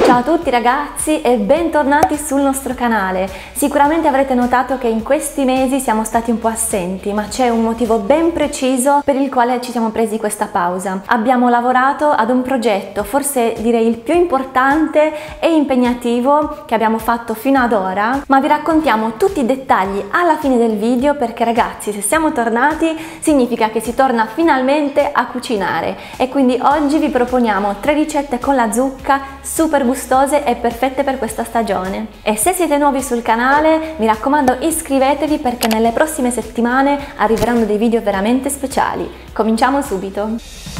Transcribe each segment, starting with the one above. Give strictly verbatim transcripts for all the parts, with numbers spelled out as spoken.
Ciao a tutti ragazzi e bentornati sul nostro canale. Sicuramente avrete notato che in questi mesi siamo stati un po' assenti, ma c'è un motivo ben preciso per il quale ci siamo presi questa pausa. Abbiamo lavorato ad un progetto, forse direi il più importante e impegnativo che abbiamo fatto fino ad ora, ma vi raccontiamo tutti i dettagli alla fine del video perché ragazzi, se siamo tornati significa che si torna finalmente a cucinare e quindi oggi vi proponiamo tre ricette con la zucca super gustose e perfette per questa stagione. E se siete nuovi sul canale, mi raccomando iscrivetevi perché nelle prossime settimane arriveranno dei video veramente speciali. Cominciamo subito!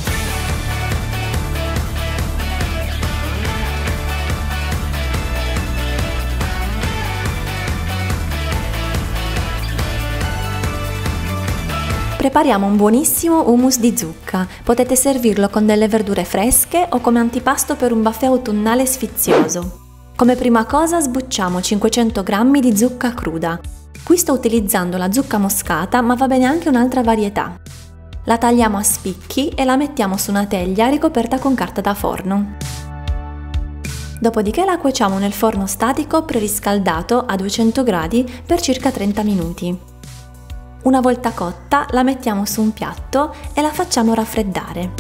Prepariamo un buonissimo hummus di zucca. Potete servirlo con delle verdure fresche o come antipasto per un buffet autunnale sfizioso. Come prima cosa sbucciamo cinquecento grammi di zucca cruda. Qui sto utilizzando la zucca moscata, ma va bene anche un'altra varietà. La tagliamo a spicchi e la mettiamo su una teglia ricoperta con carta da forno. Dopodiché la cuociamo nel forno statico preriscaldato a duecento gradi per circa trenta minuti. Una volta cotta la mettiamo su un piatto e la facciamo raffreddare.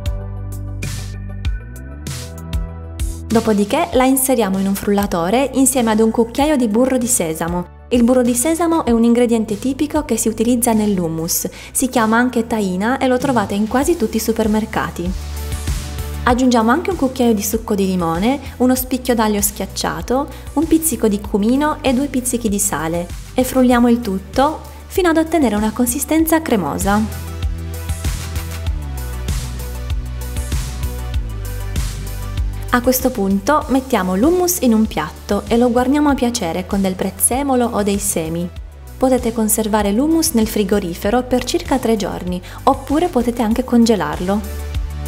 Dopodiché la inseriamo in un frullatore insieme ad un cucchiaio di burro di sesamo. Il burro di sesamo è un ingrediente tipico che si utilizza nell'hummus, si chiama anche tahina e lo trovate in quasi tutti i supermercati. Aggiungiamo anche un cucchiaio di succo di limone, uno spicchio d'aglio schiacciato, un pizzico di cumino e due pizzichi di sale e frulliamo il tutto fino ad ottenere una consistenza cremosa. A questo punto mettiamo l'hummus in un piatto e lo guarniamo a piacere con del prezzemolo o dei semi. Potete conservare l'hummus nel frigorifero per circa tre giorni, oppure potete anche congelarlo.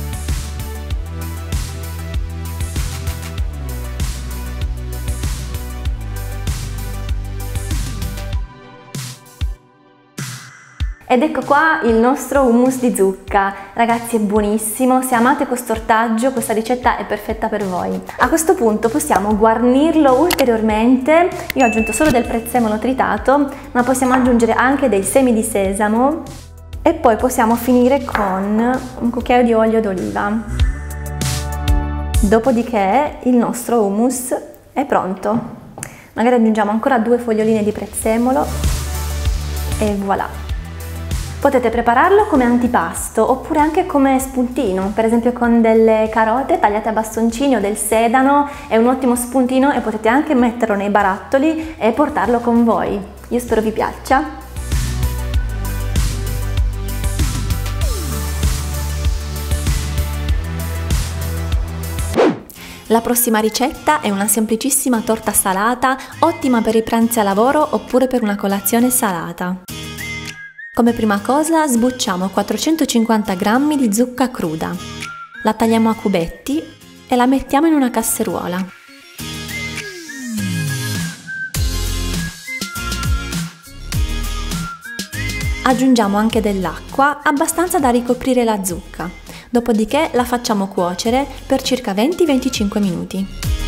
Ed ecco qua il nostro hummus di zucca. Ragazzi, è buonissimo, se amate questo ortaggio questa ricetta è perfetta per voi. A questo punto possiamo guarnirlo ulteriormente. Io ho aggiunto solo del prezzemolo tritato, ma possiamo aggiungere anche dei semi di sesamo e poi possiamo finire con un cucchiaio di olio d'oliva. Dopodiché il nostro hummus è pronto. Magari aggiungiamo ancora due foglioline di prezzemolo e voilà. Potete prepararlo come antipasto oppure anche come spuntino, per esempio con delle carote tagliate a bastoncini o del sedano, è un ottimo spuntino e potete anche metterlo nei barattoli e portarlo con voi. Io spero vi piaccia. La prossima ricetta è una semplicissima torta salata, ottima per i pranzi a lavoro oppure per una colazione salata. Come prima cosa sbucciamo quattrocentocinquanta grammi di zucca cruda, la tagliamo a cubetti e la mettiamo in una casseruola. Aggiungiamo anche dell'acqua abbastanza da ricoprire la zucca, dopodiché la facciamo cuocere per circa venti venticinque minuti.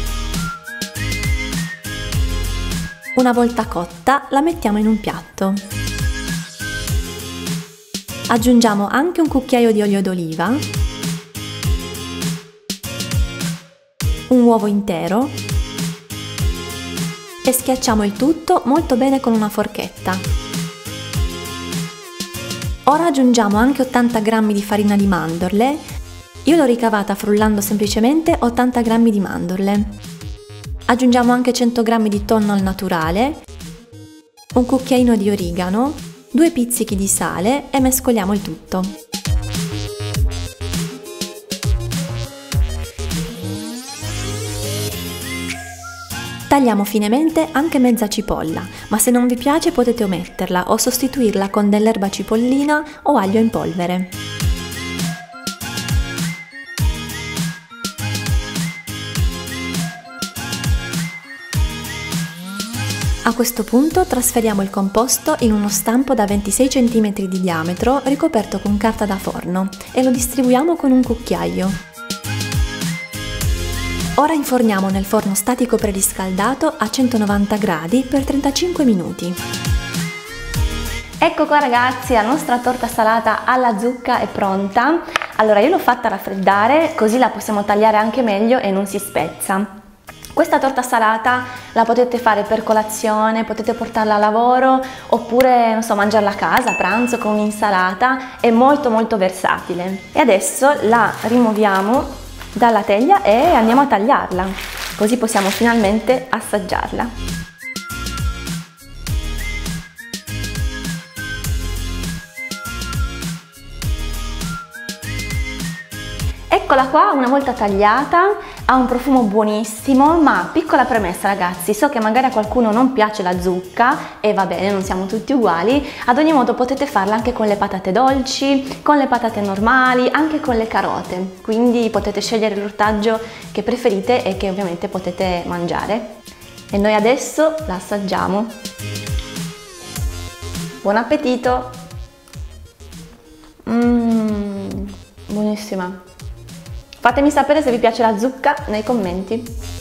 Una volta cotta la mettiamo in un piatto. Aggiungiamo anche un cucchiaio di olio d'oliva, un uovo intero e schiacciamo il tutto molto bene con una forchetta. Ora aggiungiamo anche ottanta grammi di farina di mandorle. Io l'ho ricavata frullando semplicemente ottanta grammi di mandorle. Aggiungiamo anche cento grammi di tonno al naturale, un cucchiaino di origano, due pizzichi di sale e mescoliamo il tutto. Tagliamo finemente anche mezza cipolla, ma se non vi piace potete ometterla o sostituirla con dell'erba cipollina o aglio in polvere. A questo punto trasferiamo il composto in uno stampo da ventisei centimetri di diametro ricoperto con carta da forno e lo distribuiamo con un cucchiaio. Ora inforniamo nel forno statico preriscaldato a centonovanta gradi per trentacinque minuti. Ecco qua ragazzi, la nostra torta salata alla zucca è pronta. Allora io l'ho fatta raffreddare, così la possiamo tagliare anche meglio e non si spezza. Questa torta salata la potete fare per colazione, potete portarla a lavoro oppure, non so, mangiarla a casa, a pranzo con un'insalata, è molto molto versatile. E adesso la rimuoviamo dalla teglia e andiamo a tagliarla, così possiamo finalmente assaggiarla. Eccola qua, una volta tagliata, ha un profumo buonissimo, ma piccola premessa ragazzi, so che magari a qualcuno non piace la zucca e va bene, non siamo tutti uguali, ad ogni modo potete farla anche con le patate dolci, con le patate normali, anche con le carote, quindi potete scegliere l'ortaggio che preferite e che ovviamente potete mangiare. E noi adesso la assaggiamo. Buon appetito! Mmm, buonissima! Fatemi sapere se vi piace la zucca nei commenti.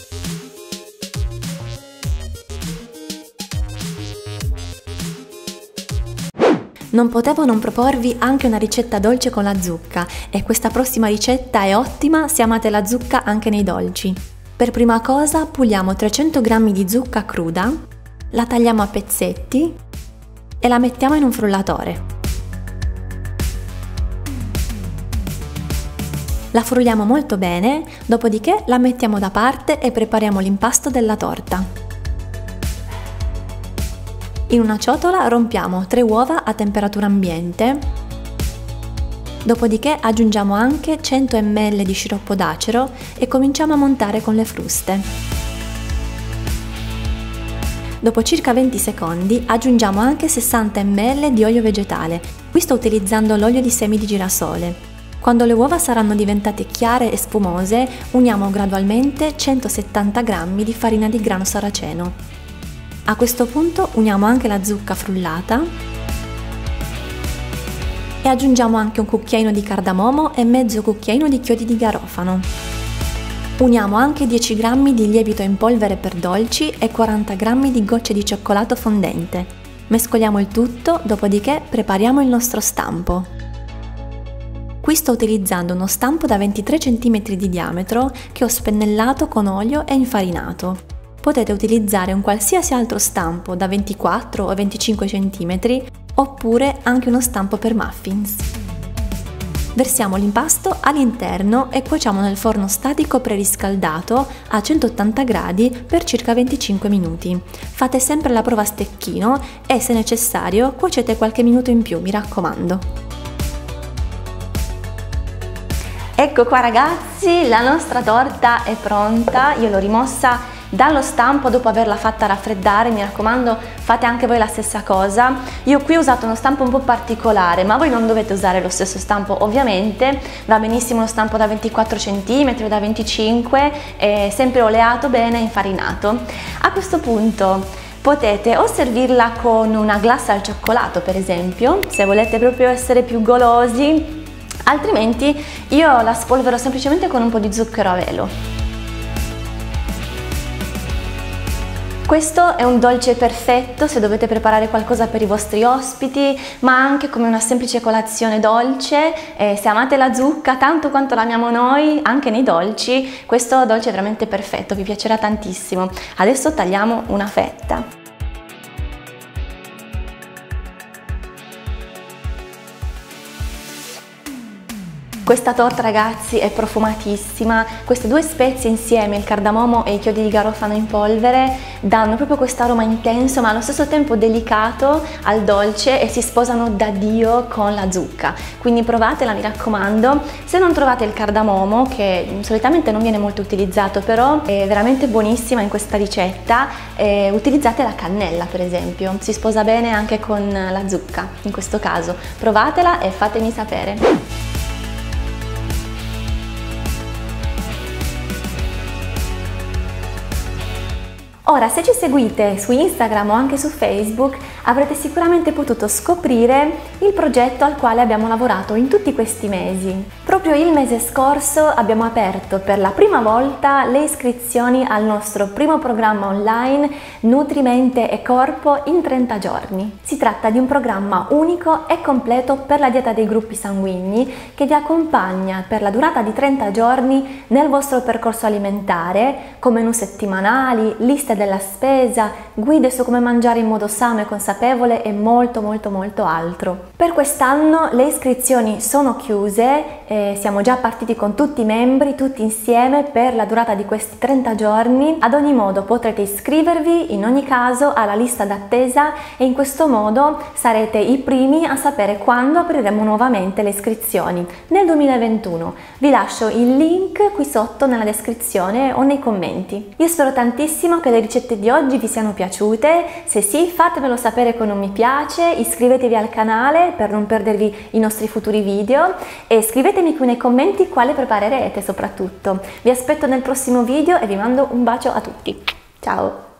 Non potevo non proporvi anche una ricetta dolce con la zucca e questa prossima ricetta è ottima se amate la zucca anche nei dolci. Per prima cosa puliamo trecento grammi di zucca cruda, la tagliamo a pezzetti e la mettiamo in un frullatore. La frulliamo molto bene, dopodiché la mettiamo da parte e prepariamo l'impasto della torta. In una ciotola rompiamo tre uova a temperatura ambiente, dopodiché aggiungiamo anche cento millilitri di sciroppo d'acero e cominciamo a montare con le fruste. Dopo circa venti secondi aggiungiamo anche sessanta millilitri di olio vegetale, qui sto utilizzando l'olio di semi di girasole. Quando le uova saranno diventate chiare e spumose, uniamo gradualmente centosettanta grammi di farina di grano saraceno. A questo punto uniamo anche la zucca frullata e aggiungiamo anche un cucchiaino di cardamomo e mezzo cucchiaino di chiodi di garofano. Uniamo anche dieci grammi di lievito in polvere per dolci e quaranta grammi di gocce di cioccolato fondente. Mescoliamo il tutto, dopodiché prepariamo il nostro stampo. Qui sto utilizzando uno stampo da ventitré centimetri di diametro che ho spennellato con olio e infarinato. Potete utilizzare un qualsiasi altro stampo da ventiquattro o venticinque centimetri oppure anche uno stampo per muffins. Versiamo l'impasto all'interno e cuociamo nel forno statico preriscaldato a centottanta gradi per circa venticinque minuti. Fate sempre la prova a stecchino e se necessario cuocete qualche minuto in più, mi raccomando. Ecco qua ragazzi, la nostra torta è pronta, io l'ho rimossa dallo stampo dopo averla fatta raffreddare, mi raccomando fate anche voi la stessa cosa. Io qui ho usato uno stampo un po' particolare, ma voi non dovete usare lo stesso stampo ovviamente, va benissimo uno stampo da ventiquattro centimetri o da venticinque, è sempre oleato bene, infarinato. A questo punto potete o servirla con una glassa al cioccolato per esempio, se volete proprio essere più golosi, altrimenti io la spolvero semplicemente con un po' di zucchero a velo. Questo è un dolce perfetto se dovete preparare qualcosa per i vostri ospiti, ma anche come una semplice colazione dolce. E se amate la zucca tanto quanto l'amiamo noi, anche nei dolci, questo dolce è veramente perfetto, vi piacerà tantissimo. Adesso tagliamo una fetta. Questa torta ragazzi è profumatissima, queste due spezie insieme, il cardamomo e i chiodi di garofano in polvere, danno proprio questo aroma intenso ma allo stesso tempo delicato al dolce e si sposano da Dio con la zucca. Quindi provatela, mi raccomando. Se non trovate il cardamomo, che solitamente non viene molto utilizzato però è veramente buonissima in questa ricetta, eh, utilizzate la cannella per esempio, si sposa bene anche con la zucca in questo caso. Provatela e fatemi sapere. Ora, se ci seguite su Instagram o anche su Facebook, avrete sicuramente potuto scoprire il progetto al quale abbiamo lavorato in tutti questi mesi. Proprio il mese scorso abbiamo aperto per la prima volta le iscrizioni al nostro primo programma online Nutri Mente e Corpo in trenta giorni. Si tratta di un programma unico e completo per la dieta dei gruppi sanguigni che vi accompagna per la durata di trenta giorni nel vostro percorso alimentare, con menù settimanali, liste della spesa, guide su come mangiare in modo sano e consapevole e molto molto molto altro. Per quest'anno le iscrizioni sono chiuse, eh, siamo già partiti con tutti i membri, tutti insieme per la durata di questi trenta giorni. Ad ogni modo potrete iscrivervi in ogni caso alla lista d'attesa e in questo modo sarete i primi a sapere quando apriremo nuovamente le iscrizioni nel duemilaventuno. Vi lascio il link qui sotto nella descrizione o nei commenti. Io spero tantissimo che le ricette di oggi vi siano piaciute. Se sì, fatemelo sapere con un mi piace, iscrivetevi al canale per non perdervi i nostri futuri video e scrivetemi qui nei commenti quale preparerete soprattutto. Vi aspetto nel prossimo video e vi mando un bacio a tutti. Ciao!